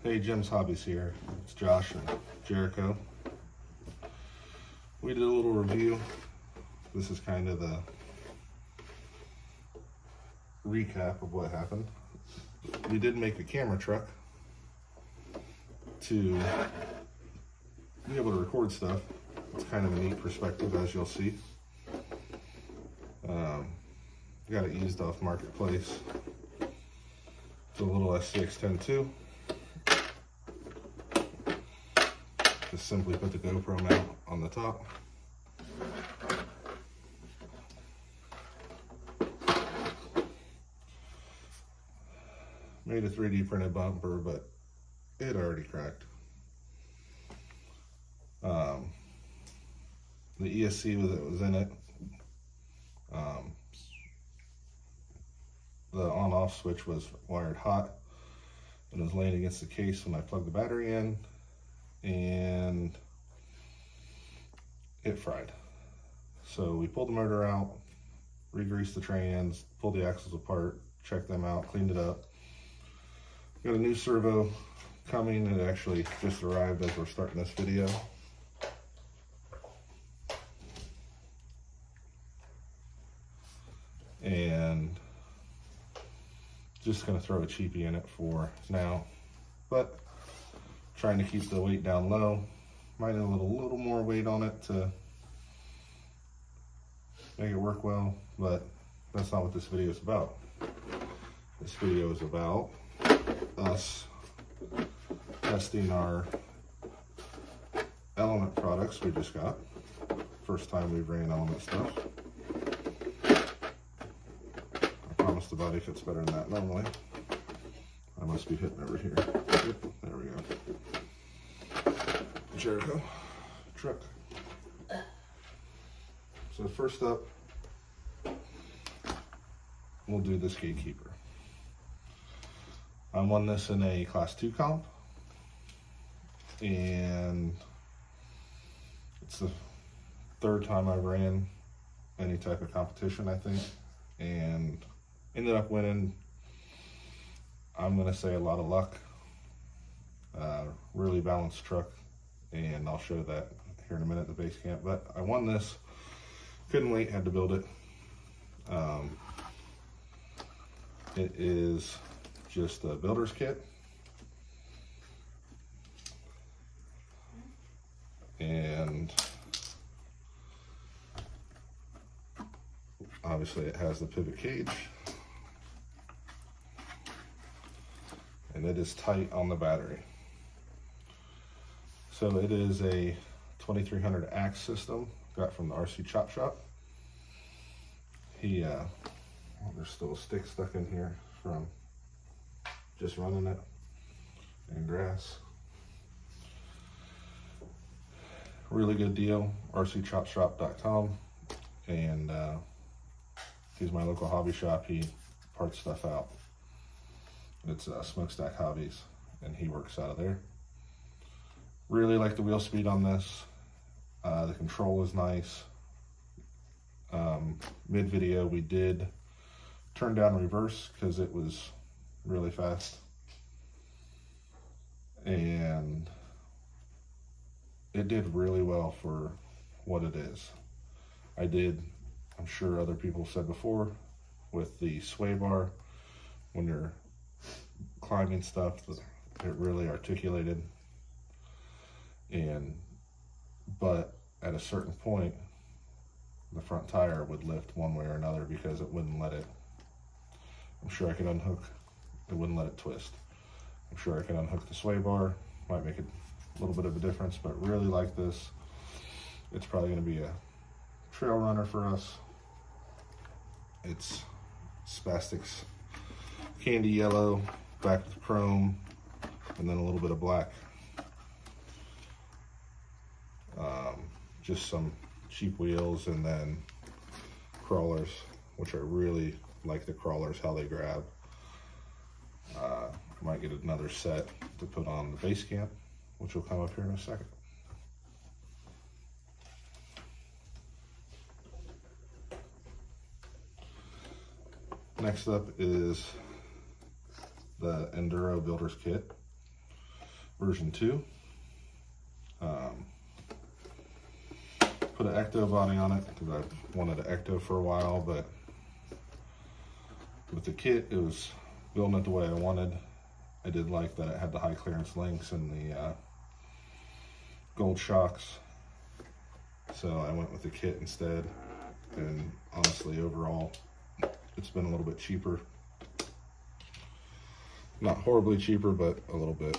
Hey, Jim's Hobbies here. It's Josh and Jericho. We did a little review. This is kind of the recap of what happened. We did make a camera truck to be able to record stuff. It's kind of a neat perspective, as you'll see. Got it used off Marketplace. It's a little SCX-10 II. Just simply put the GoPro mount on the top. Made a 3D printed bumper, but it already cracked. The ESC that was in it, the on-off switch was wired hot and was laying against the case when I plugged the battery in, and it fried. So we pulled the motor out, re-greased the trans, pulled the axles apart, checked them out, cleaned it up. Got a new servo coming. It actually just arrived as we're starting this video. And just gonna throw a cheapie in it for now, but trying to keep the weight down low. Might need a little more weight on it to make it work well, but that's not what this video is about. This video is about us testing our Element products we just got. First time we've ran Element stuff. I promise the body fits better than that normally. I must be hitting over here. Yep, there we go. Jericho, truck. So first up, we'll do this gatekeeper. I won this in a Class 2 comp, and it's the third time I've ran any type of competition, I think, and ended up winning. I'm gonna say a lot of luck. Really balanced truck, and I'll show that here in a minute at the base camp. But I won this, couldn't wait, had to build it. It is just a builder's kit, and obviously it has the pivot cage, and it is tight on the battery. So it is a 2300 Axe system, got from the RC Chop Shop. There's still a stick stuck in here from just running it in grass. Really good deal, rcchopshop.com, and he's my local hobby shop. He parts stuff out. It's Smokestack Hobbies, and he works out of there. Really like the wheel speed on this. The control is nice. Mid-video we did turn down reverse because it was really fast, and it did really well for what it is. I'm sure other people said before, with the sway bar, when you're climbing stuff, it really articulated, but at a certain point the front tire would lift one way or another because it wouldn't let it. I'm sure I could unhook, it wouldn't let it twist. I'm sure I could unhook the sway bar, might make a little bit of a difference, but really like this. It's probably gonna be a trail runner for us. It's Spastics candy yellow, back with chrome, and then a little bit of black. Just some cheap wheels, and then crawlers, which I really like the crawlers, how they grab. I might get another set to put on the base camp, which will come up here in a second. Next up is the Enduro Builder's Kit. version 2. Put an Ecto body on it because I've wanted an Ecto for a while, but with the kit, it was building it the way I wanted. I did like that it had the high clearance links and the gold shocks, so I went with the kit instead. And honestly, overall, it's been a little bit cheaper. Not horribly cheaper, but a little bit.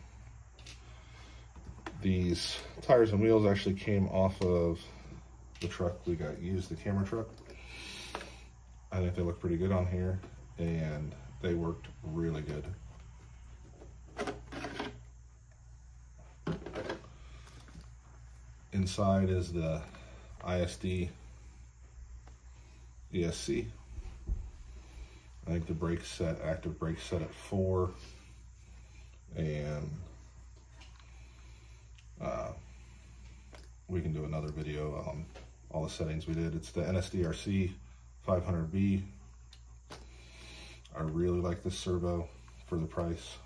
These tires and wheels actually came off of the truck we got used, the camera truck. I think they look pretty good on here, and they worked really good. Inside is the ISD ESC. I think the brake set, active brake set at 4, and we can do another video on all the settings we did. It's the NSDRC 500B. I really like this servo for the price,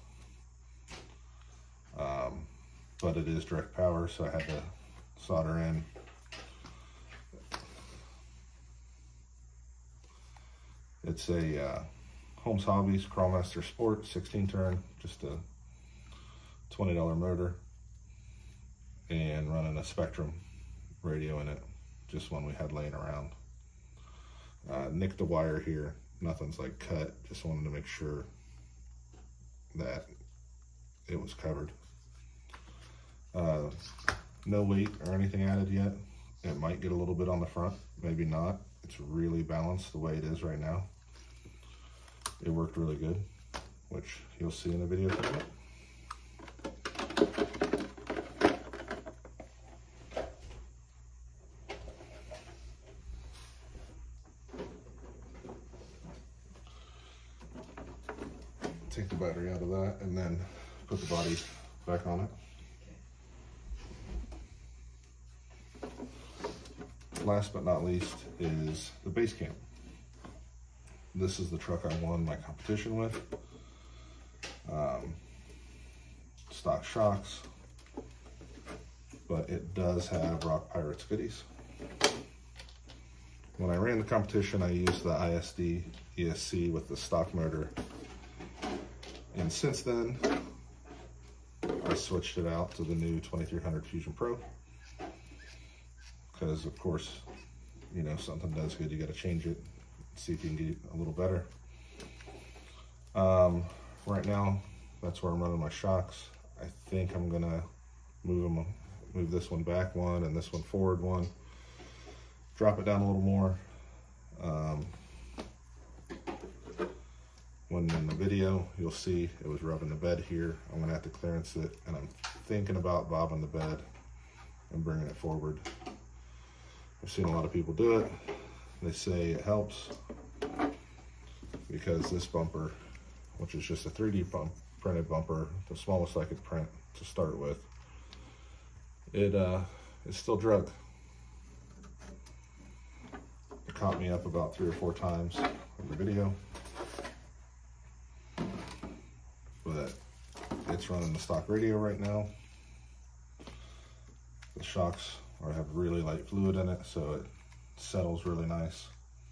but it is direct power, so I had to solder in. It's a Holmes Hobbies Crawlmaster Sport 16 turn, just a $20 motor, and running a Spectrum radio in it, just one we had laying around. Nicked the wire here, nothing's like cut, just wanted to make sure that it was covered. No weight or anything added yet. It might get a little bit on the front, maybe not. It's really balanced the way it is right now. It worked really good, which you'll see in the video coming up. Take the battery out of that and then put the body back on it. Last but not least is the base camp. This is the truck I won my competition with. Stock shocks, but it does have Rock Pirates goodies. When I ran the competition, I used the ISD ESC with the stock motor, and since then I switched it out to the new 2300 Fusion Pro, because of course, you know, something does good, you got to change it, see if you can get a little better. Right now, that's where I'm running my shocks. I think I'm gonna move this one back one and this one forward one, drop it down a little more. When in the video, you'll see it was rubbing the bed here. I'm gonna have to clearance it, and I'm thinking about bobbing the bed and bringing it forward. I've seen a lot of people do it. They say it helps because this bumper, which is just a 3D printed bumper, the smallest I could print to start with, it still drug. It caught me up about 3 or 4 times in the video, but it's running the stock radio right now. The shocks have really light fluid in it, so it settles really nice.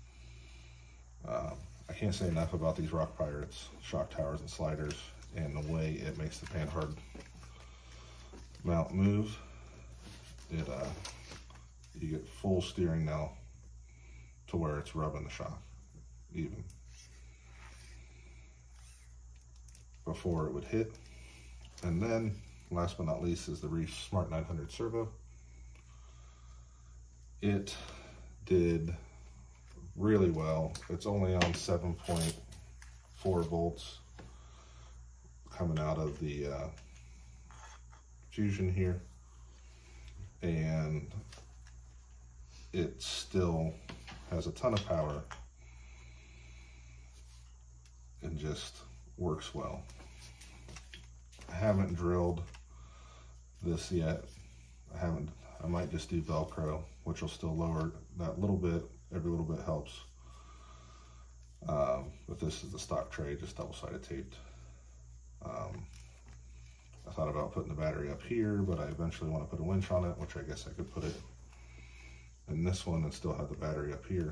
I can't say enough about these Rock Pirates shock towers and sliders and the way it makes the Panhard mount move. You get full steering now to where it's rubbing the shock even. Before it would hit. And then last but not least is the Reef Smart 900 servo. It did really well. It's only on 7.4 volts coming out of the Fusion here, and it still has a ton of power and just works well. I haven't drilled this yet. I might just do Velcro, which will still lower that little bit. Every little bit helps. But this is the stock tray, just double-sided taped. I thought about putting the battery up here, but I eventually want to put a winch on it, which I guess I could put it in this one and still have the battery up here.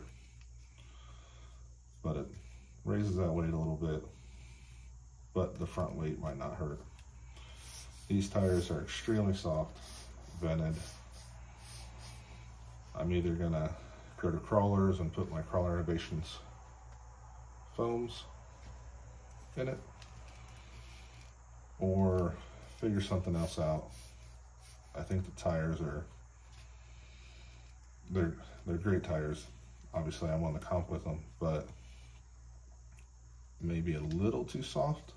But it raises that weight a little bit, but the front weight might not hurt. These tires are extremely soft, vented. I'm either gonna go to Crawlers and put my Crawler Innovations foams in it, or figure something else out. I think the tires are, they're great tires. Obviously I'm on the comp with them, but maybe a little too soft,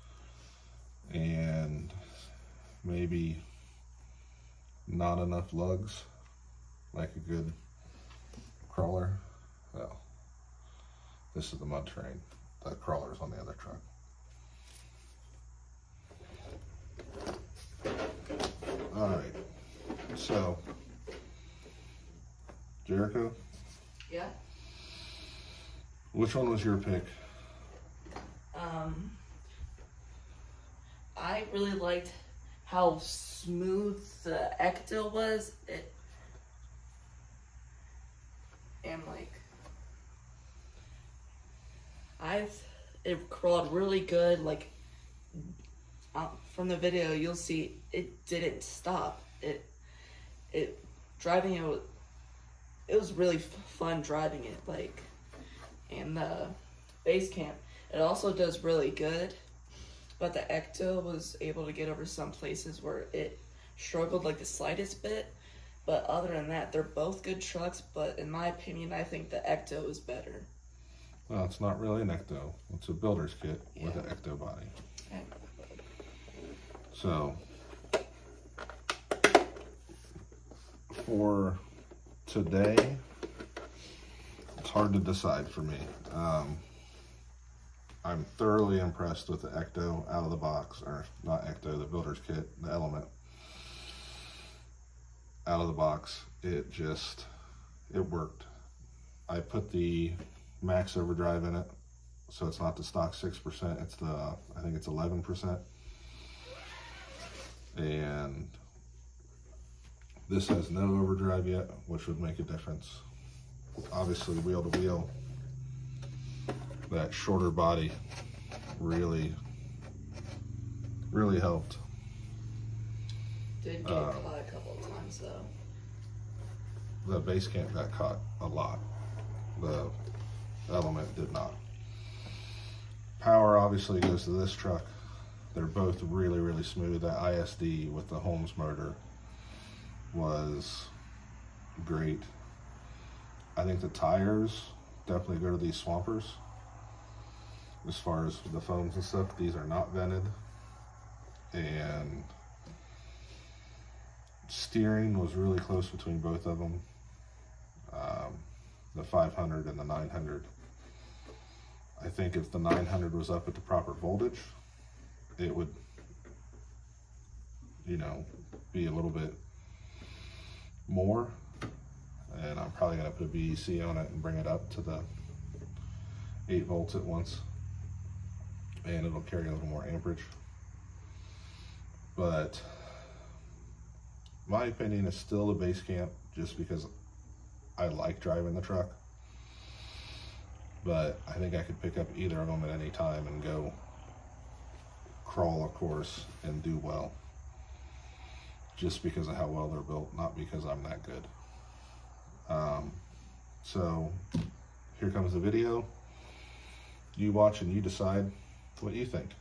and maybe not enough lugs like a good Crawler. Well, this is the Mud Terrain. The Crawler's on the other truck. All right, so Jericho? Yeah? Which one was your pick? I really liked how smooth the Ecto was. It crawled really good. Like, from the video, you'll see it didn't stop. Driving it, it was really fun driving it. Like, and the base camp, it also does really good. But the Ecto was able to get over some places where it struggled like the slightest bit. But other than that, they're both good trucks. But in my opinion, I think the Ecto is better. Well, it's not really an Ecto. It's a builder's kit with an Ecto body. Okay. So, for today, it's hard to decide for me. I'm thoroughly impressed with the Ecto out of the box, or not Ecto, the builder's kit, the Element. Out of the box, it worked. I put the max overdrive in it, so it's not the stock 6%, it's the, I think it's 11%. And this has no overdrive yet, which would make a difference. Obviously, wheel to wheel, that shorter body really helped. Did get caught a couple of times though. The base camp got caught a lot. The Element did not. Power obviously goes to this truck. They're both really smooth. That ISD with the Holmes motor was great. I think the tires definitely go to these Swampers. As far as the foams and stuff, these are not vented. And steering was really close between both of them. The 500 and the 900. I think if the 900 was up at the proper voltage, it would, you know, be a little bit more. And I'm probably gonna put a BEC on it and bring it up to the 8 volts at once. And it'll carry a little more amperage. But my opinion is still the base camp, just because I like driving the truck. But I think I could pick up either of them at any time and go crawl a course and do well. Just because of how well they're built, not because I'm that good. So here comes the video. You watch and you decide what you think.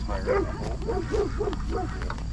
fire in the hole.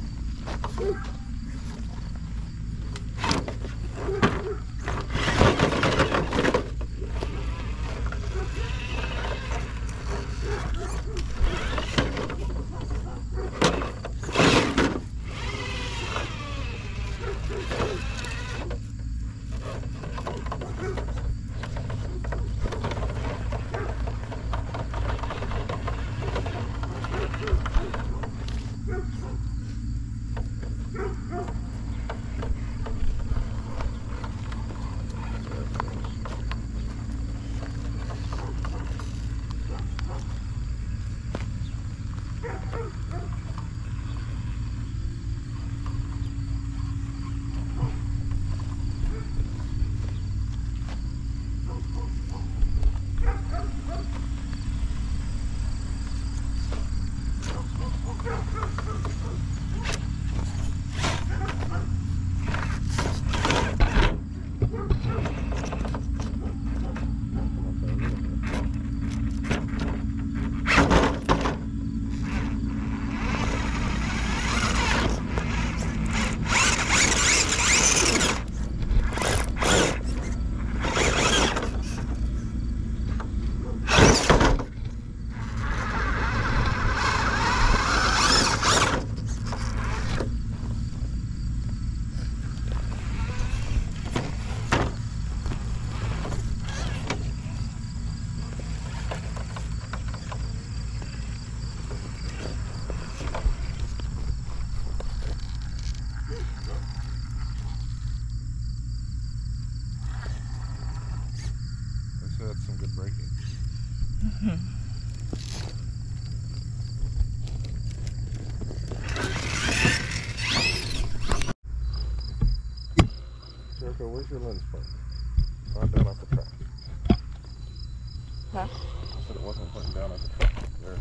That's some good braking. Jericho, where's your lens pointing? Not down off the track. Huh? I said it wasn't pointing down at the track. There.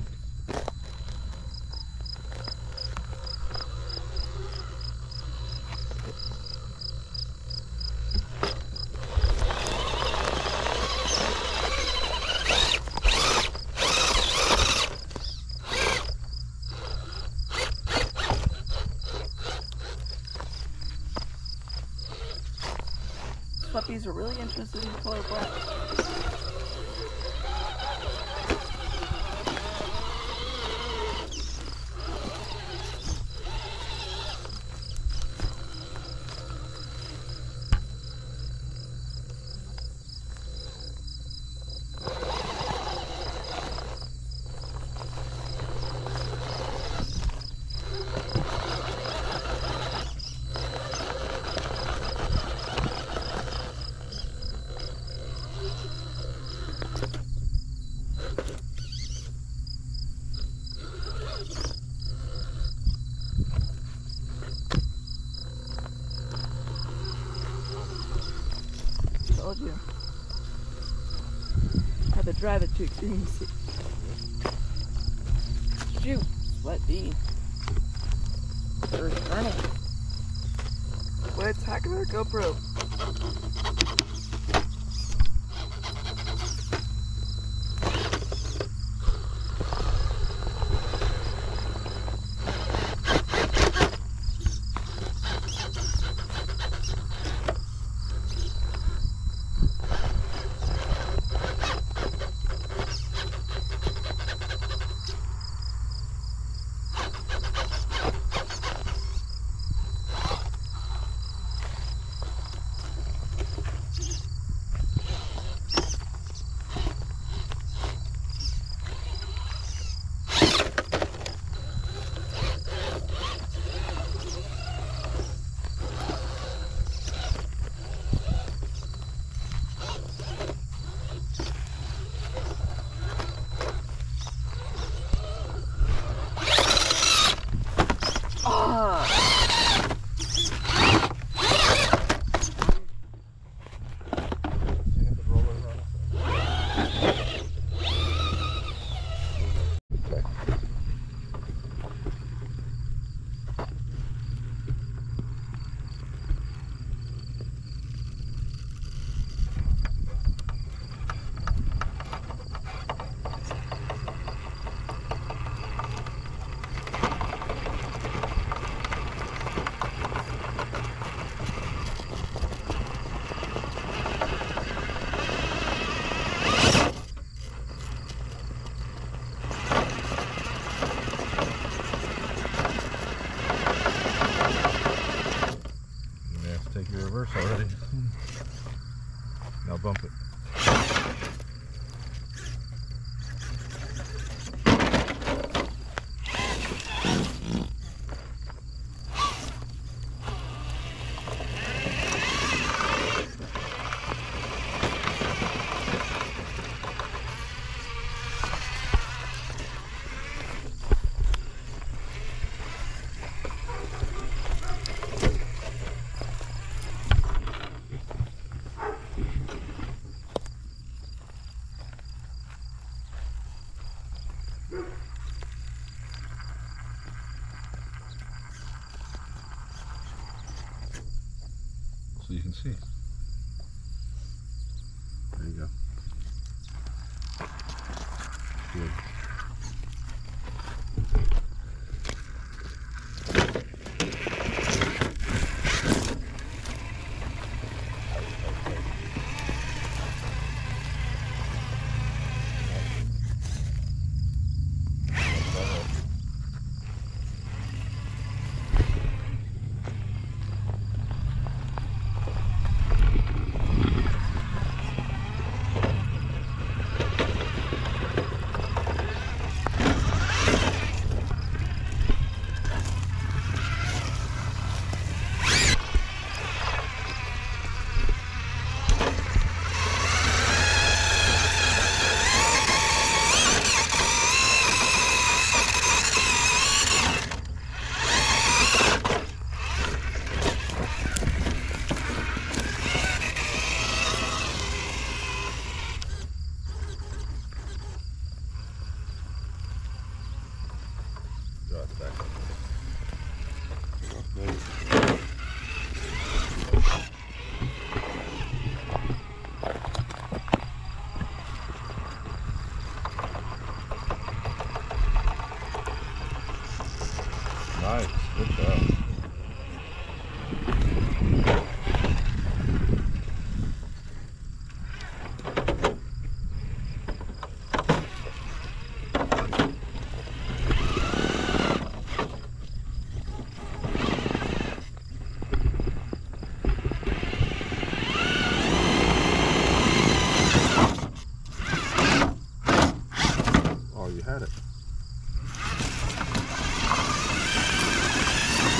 Puppies are really interested in color black. Told you. Had to drive it to experience it. Shoot, sweat D. First burning. Let's hack our GoPro. reverse already. Now bump it. So you can see. There you go. Good. Go out the back. Nice, good job. Oh, you had it.